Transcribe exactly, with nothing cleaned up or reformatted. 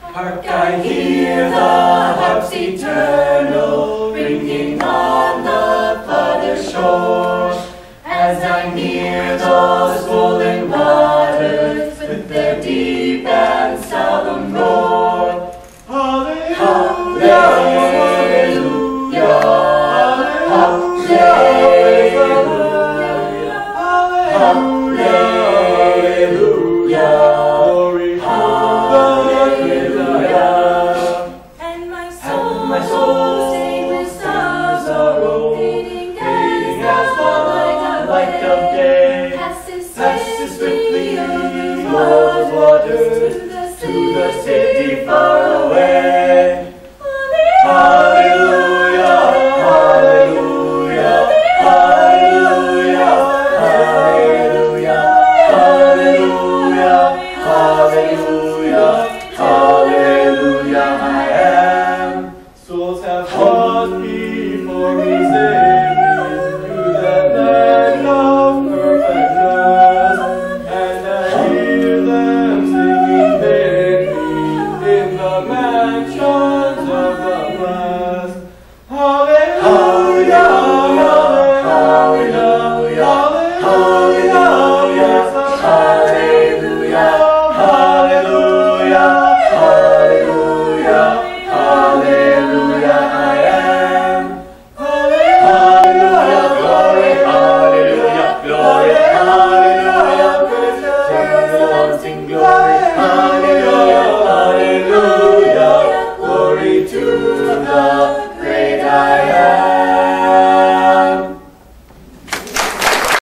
Hark, I hear the harps eternal ringing on the farther shore, as I near those swollen waters with their deep and solemn roar. Hallelujah, hallelujah, hallelujah, hallelujah.